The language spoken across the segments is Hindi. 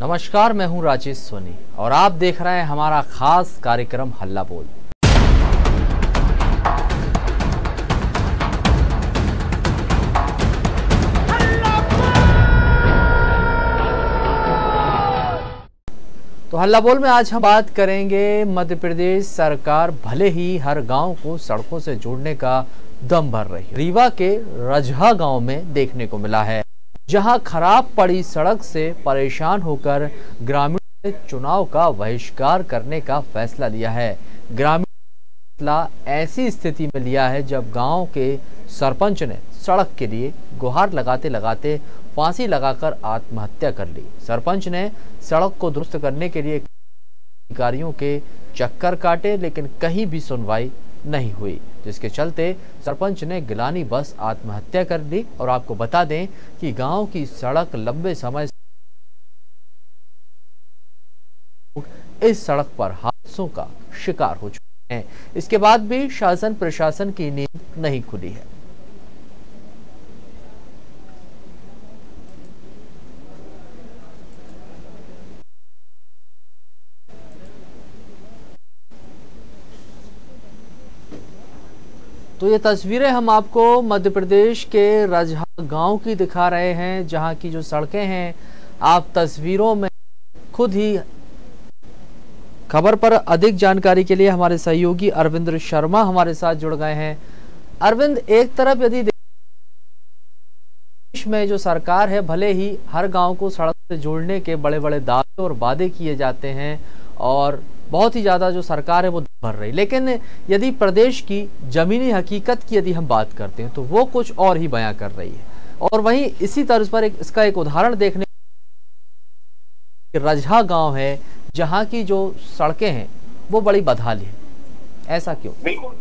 नमस्कार, मैं हूं राजेश सोनी और आप देख रहे हैं हमारा खास कार्यक्रम हल्ला बोल। तो हल्ला बोल में आज हम बात करेंगे मध्य प्रदेश सरकार भले ही हर गांव को सड़कों से जोड़ने का दम भर रही है। रीवा के रजहा गांव में देखने को मिला है, जहां खराब पड़ी सड़क से परेशान होकर ग्रामीणों ने चुनाव का बहिष्कार करने का फैसला लिया है। ग्रामीण फैसला ऐसी स्थिति में लिया है जब गांव के सरपंच ने सड़क के लिए गुहार लगाते लगाते फांसी लगाकर आत्महत्या कर ली। सरपंच ने सड़क को दुरुस्त करने के लिए अधिकारियों के चक्कर काटे, लेकिन कहीं भी सुनवाई नहीं हुई, जिसके चलते सरपंच ने गिलानी बस आत्महत्या कर ली। और आपको बता दें कि गांव की सड़क लंबे समय से इस सड़क पर हादसों का शिकार हो चुके हैं। इसके बाद भी शासन प्रशासन की नींद नहीं खुली है। तो ये तस्वीरें हम आपको मध्य प्रदेश के रजहा गांव की दिखा रहे हैं, जहां की जो सड़कें हैं आप तस्वीरों में खुद ही। खबर पर अधिक जानकारी के लिए हमारे सहयोगी अरविंद शर्मा हमारे साथ जुड़ गए हैं। अरविंद, एक तरफ यदि देश में जो सरकार है भले ही हर गांव को सड़क से जोड़ने के बड़े बड़े दावे और वादे किए जाते हैं और बहुत ही ज्यादा जो सरकार है वो भर रही, लेकिन यदि प्रदेश की जमीनी हकीकत की यदि हम बात करते हैं तो वो कुछ और ही बयां कर रही है। और वहीं इसी तर्ज पर इसका एक उदाहरण देखने रजहा गांव है, जहां की जो सड़कें हैं वो बड़ी बदहाल है। ऐसा क्यों?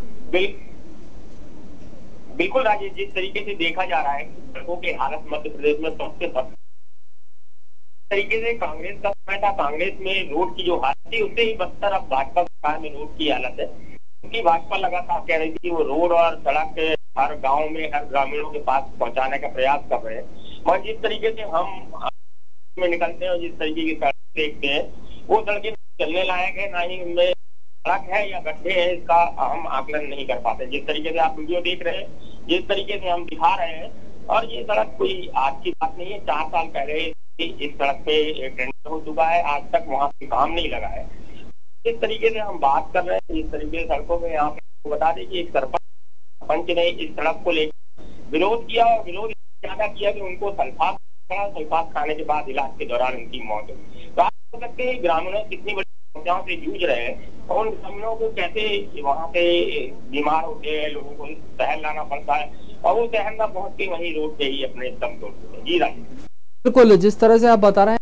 बिल्कुल राजेश, जिस तरीके से देखा जा रहा है सड़कों की हालत मध्य प्रदेश में सबसे तरीके से कांग्रेस का समय था, कांग्रेस में रोड की जो हालत थी उससे ही बदतर अब भाजपा सरकार में रोड की हालत है। क्योंकि भाजपा लगातार कह रही थी वो रोड और सड़क हर गांव में हर ग्रामीणों के पास पहुंचाने का प्रयास कर रहे हैं। और जिस तरीके से हम में निकलते हैं और जिस तरीके की सड़क देखते हैं वो सड़कें चलने लायक है, ना ही उनमें सड़क है या गड्ढे हैं, इसका हम आकलन नहीं कर पाते। जिस तरीके से आप वीडियो देख रहे हैं, जिस तरीके से हम दिखा रहे हैं, और ये सड़क कोई आज की बात नहीं है। 4 साल पहले इस सड़क पे टेंडर हो चुका है, आज तक वहाँ पे काम नहीं लगा है। इस तरीके से हम बात कर रहे हैं, जिस तरीके से सड़कों में यहाँ पे बता दें कि एक सरपंच ने इस सड़क को लेकर विरोध किया और विरोध ज्यादा किया कि उनको सल्फात खाने के बाद इलाज के दौरान उनकी मौत हुई। तो आप देख सकते हैं ग्रामीणों कितनी बड़ी समस्याओं से जूझ रहे हैं और उन ग्रामीणों को कैसे वहाँ पे बीमार होते हैं, लोगों को शहर लाना पड़ता है और वो शहर ना पहुंच के वहीं रोड पे ही अपने दम तोड़ते हैं। जी राजेश, बिल्कुल जिस तरह से आप बता रहे हैं,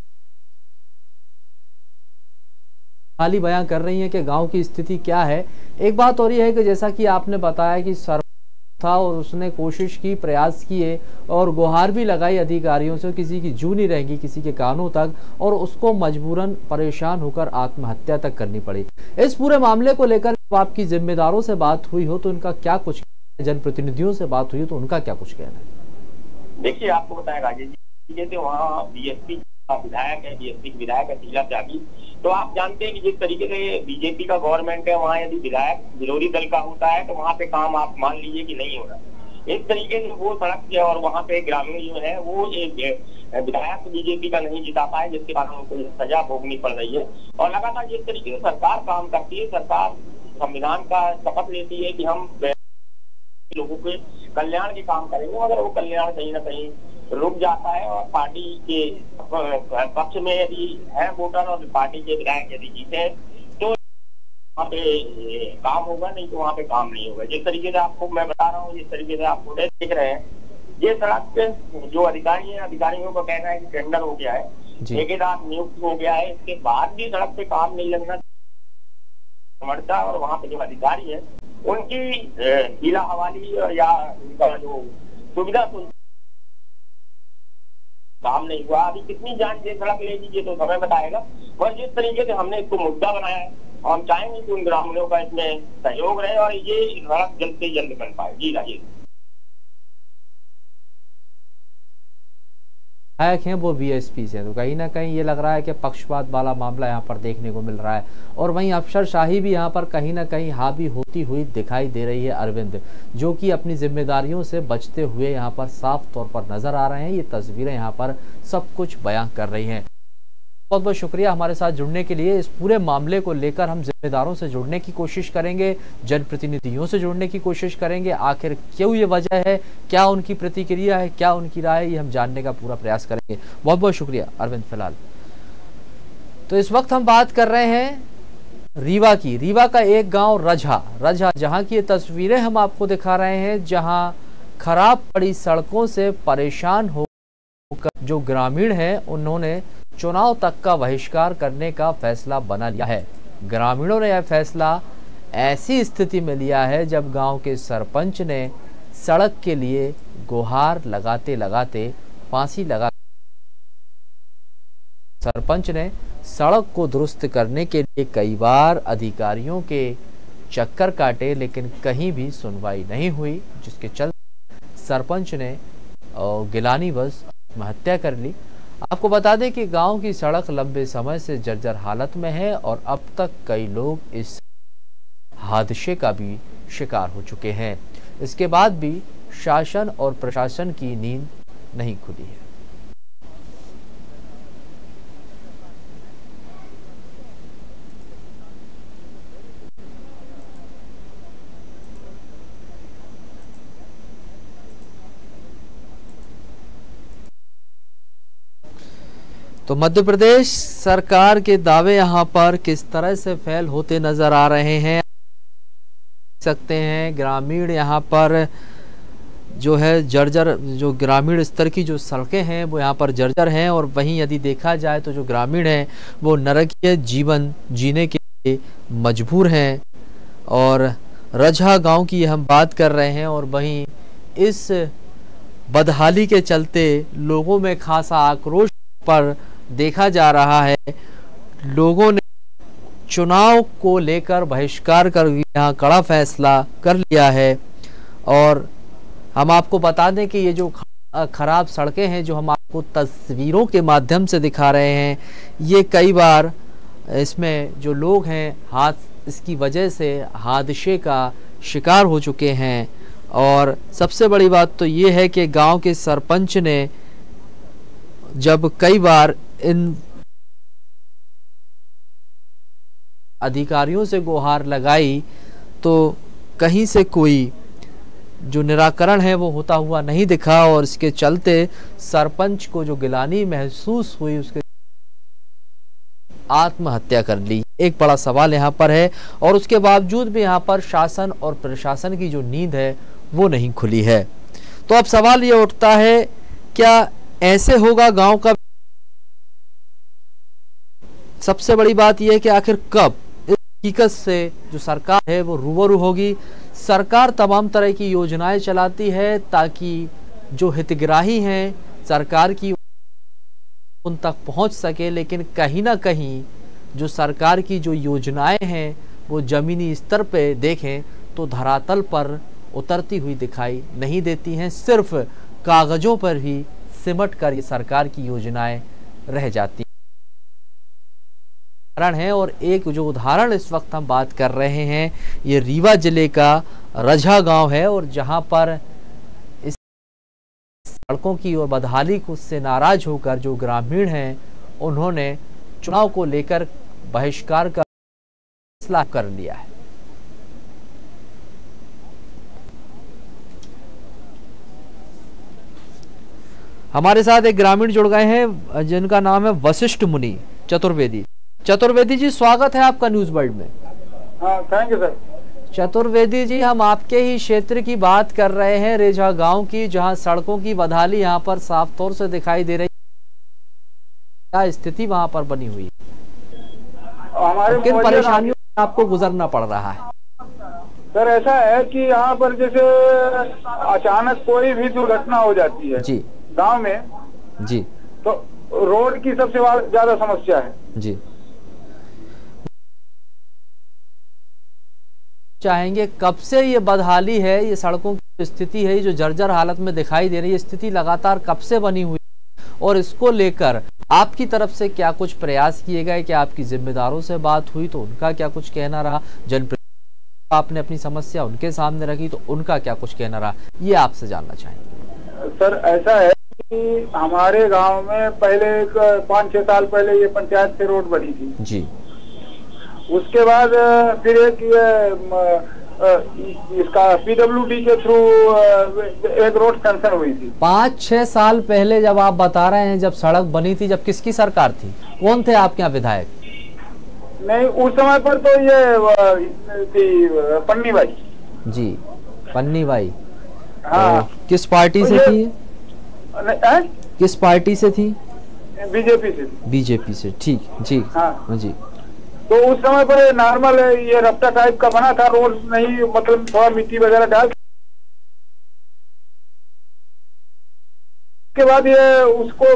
खाली बयां कर रही हैं कि गांव की स्थिति क्या है। एक बात और ये है कि जैसा कि आपने बताया कि सरपंच था और उसने कोशिश की, प्रयास किए और गुहार भी लगाई अधिकारियों से, किसी की जू नहीं रहेगी किसी के कानों तक, और उसको मजबूरन परेशान होकर आत्महत्या तक करनी पड़ी। इस पूरे मामले को लेकर आपकी जिम्मेदारों से बात हुई हो तो उनका क्या कुछ, जनप्रतिनिधियों से बात हुई हो तो उनका क्या कुछ कहना है? देखिए, आपको बताया राजेश जी, जैसे वहाँ बीएसपी का विधायक है, बीएसपी के विधायक है शीला त्यागी, तो आप जानते हैं कि जिस तरीके से बीजेपी का गवर्नमेंट है, वहाँ यदि विधायक विरोधी दल का होता है तो वहाँ पे काम आप मान लीजिए कि नहीं हो रहा। इस तरीके से वो सड़क जो और वहाँ पे ग्रामीण जो है वो एक विधायक बीजेपी का नहीं जिता पाए, जिसके कारण उनको सजा भोगनी पड़ रही है। और लगातार जिस तरीके से सरकार काम करती है, सरकार संविधान का शपथ लेती है कि हम लोगों के कल्याण के काम करेंगे, मगर वो कल्याण कहीं ना कहीं रुक जाता है और पार्टी के पक्ष में यदि है वोटर और पार्टी के विधायक यदि जीते हैं तो वहाँ पे काम होगा, नहीं तो वहाँ पे काम नहीं होगा। जिस तरीके से आपको मैं बता रहा हूँ, जिस तरीके से आप फुटेज देख रहे हैं, ये सड़क पे जो अधिकारी है, अधिकारियों का कहना है कि टेंडर हो गया है, ठेकेदार नियुक्त हो गया है, इसके बाद भी सड़क पे काम नहीं लगना समझता। और वहाँ पे जो अधिकारी है उनकी हीला हवाली या उनका जो सुविधा काम नहीं हुआ। अभी कितनी जान ये सड़क ले लीजिए तो समय बताएगा। और जिस तरीके से हमने इसको मुद्दा बनाया है, हम चाहेंगे कि उन ग्रामीणों का इसमें सहयोग रहे और ये सड़क जल्द से जल्द बन पाए। जी राजेश। विधायक हैं वो बीएसपी से, तो कहीं ना कहीं ये लग रहा है कि पक्षपात वाला मामला यहाँ पर देखने को मिल रहा है। और वहीं अफसरशाही भी यहाँ पर कहीं ना कहीं हावी होती हुई दिखाई दे रही है अरविंद, जो कि अपनी जिम्मेदारियों से बचते हुए यहाँ पर साफ तौर पर नजर आ रहे हैं। ये तस्वीरें यहाँ पर सब कुछ बयां कर रही हैं। बहुत बहुत शुक्रिया हमारे साथ जुड़ने के लिए। इस पूरे मामले को लेकर हम जिम्मेदारों से जुड़ने की कोशिश करेंगे, जनप्रतिनिधियों से जुड़ने की कोशिश करेंगे, आखिर क्यों ये वजह है, क्या उनकी प्रतिक्रिया है, क्या उनकी राय है, ये हम जानने का पूरा प्रयास करेंगे। बहुत बहुत शुक्रिया अरविंद। फिलहाल तो इस वक्त हम बात कर रहे हैं रीवा की। रीवा का एक गांव रजहा, जहां की ये तस्वीरें हम आपको दिखा रहे हैं, जहां खराब पड़ी सड़कों से परेशान होकर जो ग्रामीण हैं उन्होंने चुनाव तक का बहिष्कार करने का फैसला बना लिया है। ग्रामीणों ने यह फैसला ऐसी स्थिति में लिया है जब गांव के सरपंच ने सड़क के लिए गुहार लगाते लगाते फांसी लगा। सरपंच ने सड़क को दुरुस्त करने के लिए कई बार अधिकारियों के चक्कर काटे, लेकिन कहीं भी सुनवाई नहीं हुई, जिसके चलते सरपंच ने गिलानीवश आत्महत्या कर ली। आपको बता दें कि गांव की सड़क लंबे समय से जर्जर हालत में है और अब तक कई लोग इस हादसे का भी शिकार हो चुके हैं। इसके बाद भी शासन और प्रशासन की नींद नहीं खुली है। तो मध्य प्रदेश सरकार के दावे यहाँ पर किस तरह से फेल होते नजर आ रहे हैं सकते हैं। ग्रामीण यहाँ पर जो है जर्जर, जो ग्रामीण स्तर की जो सड़कें हैं वो यहाँ पर जर्जर हैं, और वहीं यदि देखा जाए तो जो ग्रामीण हैं वो नरकीय जीवन जीने के लिए मजबूर हैं। और रजहा गांव की हम बात कर रहे हैं, और वहीं इस बदहाली के चलते लोगों में खासा आक्रोश पर देखा जा रहा है। लोगों ने चुनाव को लेकर बहिष्कार कर यहाँ कड़ा फैसला कर लिया है। और हम आपको बता दें कि ये जो खराब सड़कें हैं जो हम आपको तस्वीरों के माध्यम से दिखा रहे हैं, ये कई बार इसमें जो लोग हैं इसकी वजह से हादसे का शिकार हो चुके हैं। और सबसे बड़ी बात तो ये है कि गांव के सरपंच ने जब कई बार इन अधिकारियों से गुहार लगाई तो कहीं से कोई जो निराकरण है वो होता हुआ नहीं दिखा, और इसके चलते सरपंच को जो गिलानी महसूस हुई उसके आत्महत्या कर ली। एक बड़ा सवाल यहाँ पर है, और उसके बावजूद भी यहाँ पर शासन और प्रशासन की जो नींद है वो नहीं खुली है। तो अब सवाल ये उठता है, क्या ऐसे होगा गांव का? सबसे बड़ी बात यह है कि आखिर कब इस हकीकत से जो सरकार है वो रूबरू होगी। सरकार तमाम तरह की योजनाएं चलाती है ताकि जो हितग्राही हैं सरकार की उन तक पहुंच सके, लेकिन कहीं ना कहीं जो सरकार की जो योजनाएं हैं वो जमीनी स्तर पे देखें तो धरातल पर उतरती हुई दिखाई नहीं देती हैं। सिर्फ कागजों पर ही सिमट कर ये सरकार की योजनाएं रह जाती है। और एक जो उदाहरण इस वक्त हम बात कर रहे हैं, ये रीवा जिले का रजहा गांव है, और जहां पर इस सड़कों की और बदहाली से नाराज होकर जो ग्रामीण हैं उन्होंने चुनाव को लेकर बहिष्कार का फैसला कर लिया है। हमारे साथ एक ग्रामीण जुड़ गए हैं जिनका नाम है वशिष्ठ मुनि चतुर्वेदी। चतुर्वेदी जी, स्वागत है आपका न्यूज वर्ल्ड में। हाँ, thank you sir. Chaturvedi ji, हम आपके ही क्षेत्र की बात कर रहे हैं, रजहा गांव की, जहां सड़कों की बदहाली यहां पर साफ तौर से दिखाई दे रही है। क्या स्थिति वहां पर बनी हुई है, किन परेशानियों से आपको गुजरना पड़ रहा है? सर, ऐसा है कि यहाँ पर जैसे अचानक कोई भी दुर्घटना हो जाती है जी गांव में जी, तो रोड की सबसे ज्यादा समस्या है जी। चाहेंगे कब से ये बदहाली है, ये सड़कों की स्थिति है जो जर्जर हालत में दिखाई दे रही है, स्थिति लगातार कब से बनी हुई, और इसको लेकर आपकी तरफ से क्या कुछ प्रयास किए गए? क्या आपकी जिम्मेदारों से बात हुई तो उनका क्या कुछ कहना रहा? जनप्रतिनिधि आपने अपनी समस्या उनके सामने रखी तो उनका क्या कुछ कहना रहा, ये आपसे जानना चाहेंगे। सर ऐसा है कि हमारे गांव में पहले 5-6 साल पहले ये पंचायत से रोड बनी थी जी। उसके बाद फिर इसका PWD के थ्रू एक रोड सेंक्शन हुई थी 5-6 साल पहले। जब आप बता रहे हैं जब सड़क बनी थी, जब किसकी सरकार थी, कौन थे आपके यहाँ विधायक? नहीं, उस समय पर तो ये थी पन्नी बाई जी, पन्नी बाई। हाँ। तो किस पार्टी से थी? किस पार्टी से थी? बीजेपी से। बीजेपी से, ठीक जी। हाँ जी। तो उस समय पर नॉर्मल ये रफ्ता टाइप का बना था, रोड नहीं, मतलब थोड़ा मिट्टी वगैरह डाल के बाद ये उसको,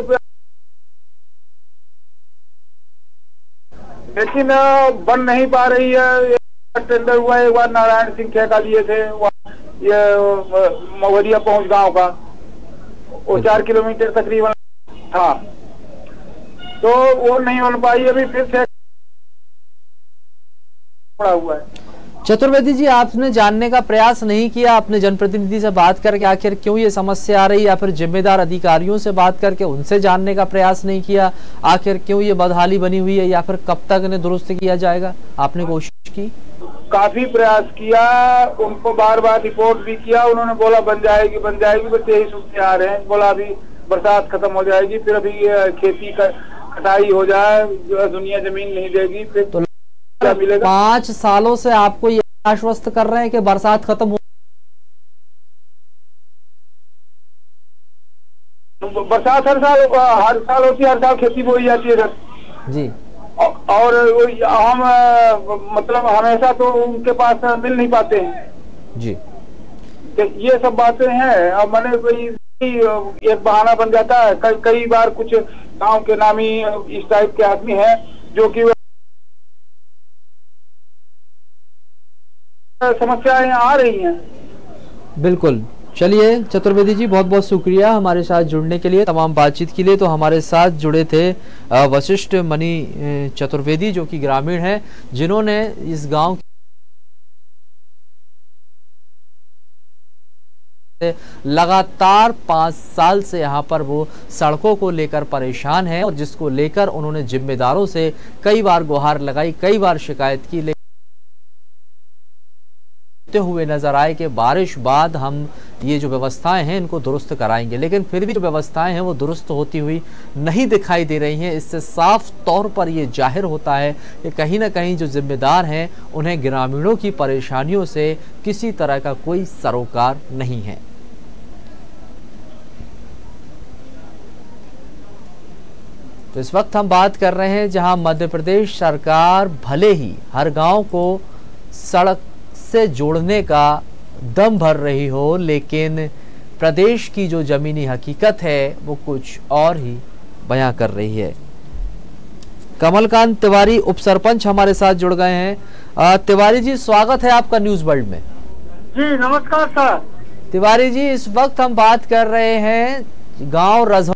लेकिन बन नहीं पा रही है। टेंडर हुआ एक बार नारायण सिंह ठेका लिए थे, ये मवरिया पहुंच गांव का, वो 4 किलोमीटर तकरीबन था, तो वो नहीं हो पाई। अभी फिर से हुआ है। चतुर्वेदी जी, आपने जानने का प्रयास नहीं किया अपने जनप्रतिनिधि से बात करके आखिर क्यों ये समस्या आ रही है, या फिर जिम्मेदार अधिकारियों से बात करके उनसे जानने का प्रयास नहीं किया आखिर क्यों ये बदहाली बनी हुई है, या फिर कब तक इन्हें दुरुस्त किया जाएगा? आपने कोशिश की? काफी प्रयास किया, उनको बार बार रिपोर्ट भी किया, उन्होंने बोला बन जाएगी बन जाएगी, बस यही सुनते आ रहे हैं। बोला अभी बरसात खत्म हो जाएगी, फिर अभी खेती का कटाई हो जाए, दुनिया जमीन नहीं देगी, फिर तो क्या मिलेगा। 5 सालों से आपको ये आश्वस्त कर रहे हैं कि बरसात खत्म हो, बरसात हर साल होती है, हर साल खेती बोई जाती है सर जी। और हम मतलब हमेशा तो उनके पास मिल नहीं पाते हैं जी। तो ये सब बातें हैं। अब मैंने कोई एक बहाना बन जाता है। कई बार कुछ गांव के नामी इस टाइप के आदमी हैं जो कि समस्याएं आ रही हैं। बिल्कुल। चलिए चतुर्वेदी जी, बहुत बहुत शुक्रिया हमारे साथ जुड़ने के लिए, तमाम बातचीत के लिए। तो हमारे साथ जुड़े थे वशिष्ठ मणि चतुर्वेदी, जो कि ग्रामीण हैं, जिन्होंने इस गांव लगातार 5 साल से यहाँ पर वो सड़कों को लेकर परेशान है, और जिसको लेकर उन्होंने जिम्मेदारों से कई बार गुहार लगाई, कई बार शिकायत की, हुए नजर आए कि बारिश बाद हम ये जो व्यवस्थाएं हैं इनको दुरुस्त कराएंगे, लेकिन फिर भी जो व्यवस्थाएं हैं वो दुरुस्त होती हुई नहीं दिखाई दे रही हैं। इससे साफ तौर पर ये जाहिर होता है कि कहीं ना कहीं जो जिम्मेदार हैं उन्हें ग्रामीणों की परेशानियों से किसी तरह का कोई सरोकार नहीं है। तो इस वक्त हम बात कर रहे हैं जहां मध्य प्रदेश सरकार भले ही हर गांव को सड़क से जोड़ने का दम भर रही हो, लेकिन प्रदेश की जो जमीनी हकीकत है वो कुछ और ही बयां कर रही है। कमलकांत तिवारी उप सरपंच हमारे साथ जुड़ गए हैं। तिवारी जी, स्वागत है आपका न्यूज वर्ल्ड में। जी नमस्कार सर। तिवारी जी, इस वक्त हम बात कर रहे हैं गांव रजौली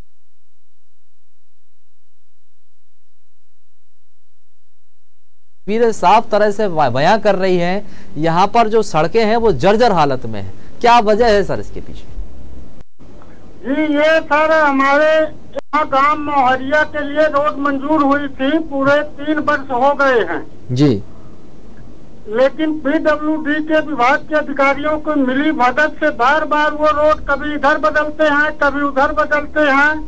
साफ तरह से बयां कर रही है, यहाँ पर जो सड़कें हैं वो जर्जर हालत में है। क्या वजह है सर इसके पीछे? जी ये सर, हमारे यहाँ गांव मोहरिया के लिए रोड मंजूर हुई थी, पूरे 3 वर्ष हो गए हैं जी, लेकिन PWD के विभाग के अधिकारियों को मिली भगत से बार बार वो रोड कभी इधर बदलते हैं कभी उधर बदलते हैं।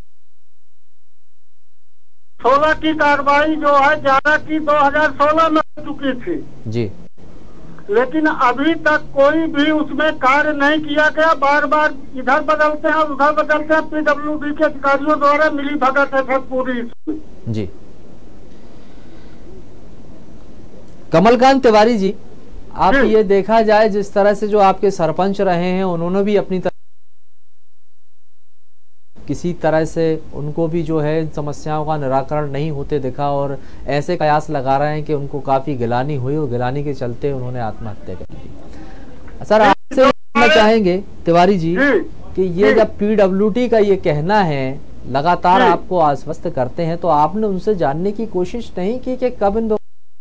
16 की कार्रवाई जो है 11 की 2016 में हो चुकी थी जी, लेकिन अभी तक कोई भी उसमें कार्य नहीं किया गया। बार बार इधर बदलते हैं उधर बदलते हैं। PWD के अधिकारियों द्वारा मिली भगत है सब पूरी जी। कमलकांत तिवारी जी, आप ये देखा जाए जिस तरह से जो आपके सरपंच रहे हैं उन्होंने भी अपनी किसी तरह से उनको भी जो है समस्याओं का निराकरण नहीं होते दिखा, और ऐसे कयास लगा रहे हैं कि उनको काफी गिलानी हुई और गिलानी के चलते उन्होंने आत्महत्या कर ली। सर आपसे जानना चाहेंगे तिवारी जी कि ये जब पीडब्ल्यूडी का ये कहना है, लगातार आपको आश्वस्त करते हैं, तो आपने उनसे जानने की कोशिश नहीं की कि कब इन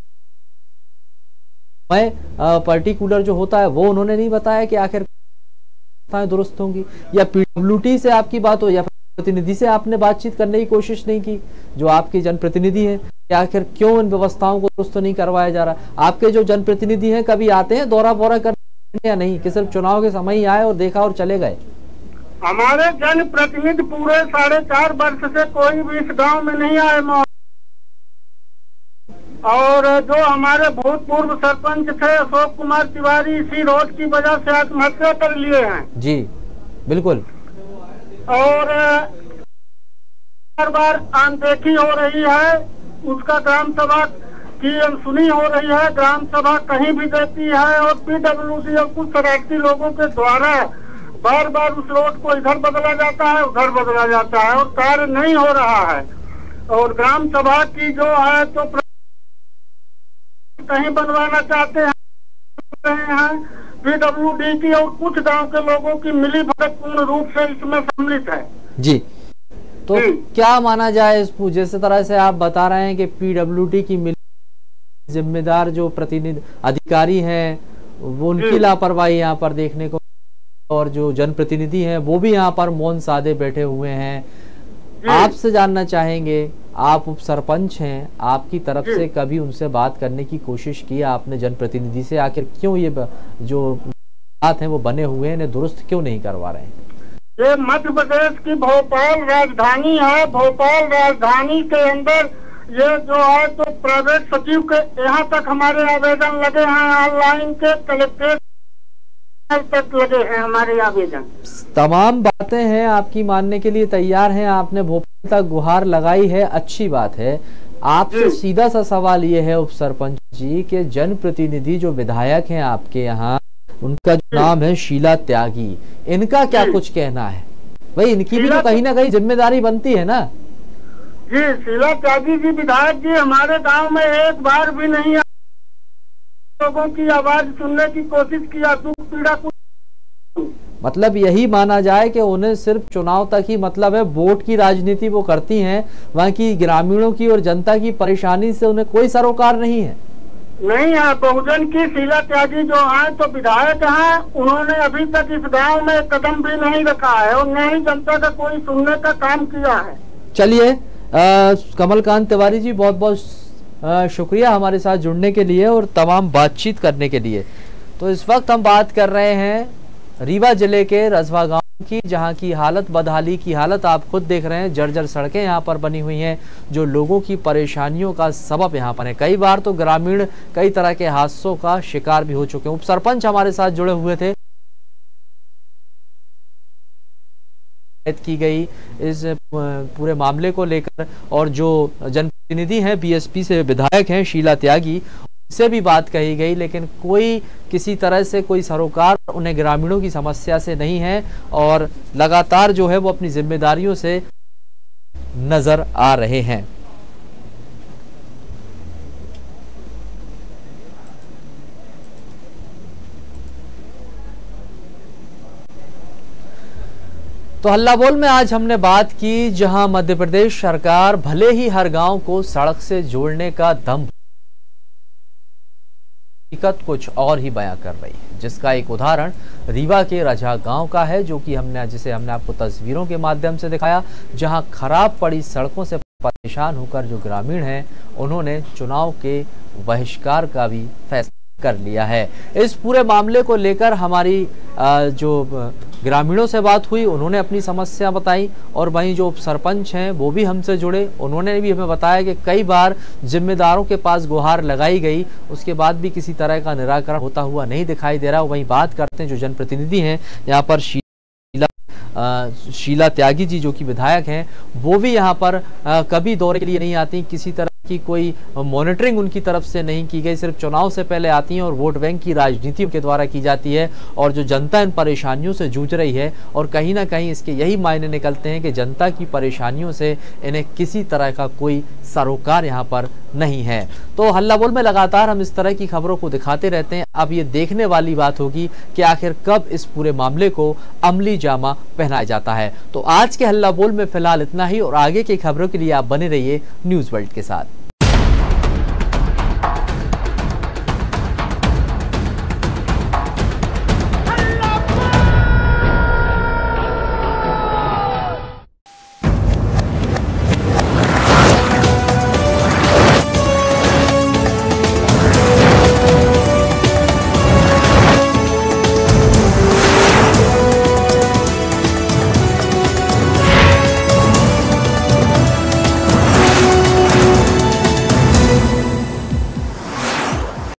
पर्टिकुलर जो होता है वो उन्होंने नहीं बताया कि आखिर दुरुस्त होंगी, या पीडब्ल्यूडी से आपकी बात हो या प्रतिनिधि से आपने बातचीत करने की कोशिश नहीं की जो आपके जनप्रतिनिधि हैं कि आखिर क्यों इन व्यवस्थाओं को दुरुस्त नहीं करवाया जा रहा? आपके जो जनप्रतिनिधि हैं कभी आते हैं दौरा वौरा करने या नहीं, कि सिर्फ चुनाव के समय ही आए और देखा और चले गए? हमारे जनप्रतिनिधि पूरे 4.5 वर्ष से कोई भी इस गांव में नहीं आए, और जो हमारे भूतपूर्व सरपंच थे अशोक कुमार तिवारी इसी रोड की वजह से आत्महत्या कर लिए हैं। जी बिल्कुल। और बार बार अनदेखी हो रही है, उसका ग्राम सभा की अनसुनी हो रही है, ग्राम सभा कहीं भी देती है, और पीडब्ल्यूडी और कुछ शरारती लोगों के द्वारा बार बार उस रोड को इधर बदला जाता है उधर बदला जाता है और कार्य नहीं हो रहा है। और ग्राम सभा की जो है तो कहीं बनवाना चाहते हैं पीडब्ल्यूडी की, और कुछ गांव के लोगों की मिली भगत पूर्ण रूप से इसमें सम्मिलित है। जी, तो क्या माना जाए इस जिस तरह से आप बता रहे हैं कि पीडब्ल्यूडी की जिम्मेदार जो प्रतिनिधि अधिकारी हैं वो उनकी लापरवाही यहाँ पर देखने को, और जो जनप्रतिनिधि हैं वो भी यहाँ पर मौन साधे बैठे हुए हैं। आपसे जानना चाहेंगे, आप उप सरपंच हैं, आपकी तरफ से कभी उनसे बात करने की कोशिश की आपने जनप्रतिनिधि से? आखिर क्यों ये जो बात है वो बने हुए हैं, इन्हें दुरुस्त क्यों नहीं करवा रहे हैं? ये मध्य प्रदेश की भोपाल राजधानी है, भोपाल राजधानी के अंदर ये जो है तो प्राइवेट सचिव के यहाँ तक हमारे आवेदन लगे हैं, ऑनलाइन के कलेक्ट्रेट तक लगे हैं हमारे आवेदन। तमाम बातें हैं आपकी मानने के लिए तैयार हैं, आपने भोपाल तक गुहार लगाई है, अच्छी बात है। आपसे सीधा सा सवाल ये है उप सरपंच जी के जनप्रतिनिधि जो विधायक हैं आपके यहाँ, उनका जो नाम है शीला त्यागी, इनका क्या कुछ कहना है? भाई इनकी भी तो कहीं ना कहीं जिम्मेदारी बनती है ना? जी, शीला त्यागी जी विधायक जी हमारे गांव में एक बार भी नहीं लोगों की आवाज सुनने की कोशिश किया, दुख पीड़ा कुछ। मतलब यही माना जाए कि उन्हें सिर्फ चुनाव तक ही मतलब है, वोट की राजनीति वो करती हैं, वहाँ की ग्रामीणों की और जनता की परेशानी से उन्हें कोई सरोकार नहीं है। नहीं है, बहुजन की शीला त्यागी जो है तो विधायक हैं, उन्होंने अभी तक इस गांव में कदम भी नहीं रखा है और न ही जनता का कोई सुनने का काम किया है। चलिए कमलकांत तिवारी जी, बहुत बहुत शुक्रिया हमारे साथ जुड़ने के लिए और तमाम बातचीत करने के लिए। तो इस वक्त हम बात कर रहे हैं रीवा जिले के रजवा गांव की, जहां की हालत, बदहाली की हालत आप खुद देख रहे हैं। जर्जर सड़कें यहां पर बनी हुई हैं, जो लोगों की परेशानियों का सबब यहां पर है। कई बार तो ग्रामीण कई तरह के हादसों का शिकार भी हो चुके हैं। उप सरपंच हमारे साथ जुड़े हुए थे, की गई इस पूरे मामले को लेकर, और जो जनप्रतिनिधि हैं बीएसपी से विधायक हैं शीला त्यागी, उनसे भी बात कही गई, लेकिन कोई किसी तरह से कोई सरोकार उन्हें ग्रामीणों की समस्या से नहीं है और लगातार जो है वो अपनी जिम्मेदारियों से नजर आ रहे हैं। तो हल्ला बोल में आज हमने बात की, जहां मध्य प्रदेश सरकार भले ही हर गांव को सड़क से जोड़ने का दम, हकीकत कुछ और ही बयां कर रही है, जिसका एक उदाहरण रीवा के रजा गांव का है, जो कि जिसे हमने आपको तस्वीरों के माध्यम से दिखाया, जहां खराब पड़ी सड़कों से परेशान होकर जो ग्रामीण हैं, उन्होंने चुनाव के बहिष्कार का भी फैसला कर लिया है। इस पूरे मामले को लेकर हमारी जो ग्रामीणों से बात हुई, उन्होंने अपनी समस्या बताई, और वहीं जो उप सरपंच हैं वो भी हमसे जुड़े, उन्होंने भी हमें बताया कि कई बार जिम्मेदारों के पास गुहार लगाई गई, उसके बाद भी किसी तरह का निराकरण होता हुआ नहीं दिखाई दे रहा। वहीं बात करते हैं जो जनप्रतिनिधि हैं यहाँ पर, शीला त्यागी जी जो कि विधायक हैं, वो भी यहाँ पर कभी दौरे के लिए नहीं आती, किसी तरह की कोई मॉनिटरिंग उनकी तरफ से नहीं की गई, सिर्फ चुनाव से पहले आती हैं और वोट बैंक की राजनीति के द्वारा की जाती है, और जो जनता इन परेशानियों से जूझ रही है, और कहीं ना कहीं इसके यही मायने निकलते हैं कि जनता की परेशानियों से इन्हें किसी तरह का कोई सरोकार यहाँ पर नहीं है। तो हल्ला बोल में लगातार हम इस तरह की खबरों को दिखाते रहते हैं। अब ये देखने वाली बात होगी कि आखिर कब इस पूरे मामले को अमली जामा पहनाया जाता है। तो आज के हल्ला बोल में फिलहाल इतना ही और आगे की खबरों के लिए आप बने रहिए न्यूज़ वर्ल्ड के साथ।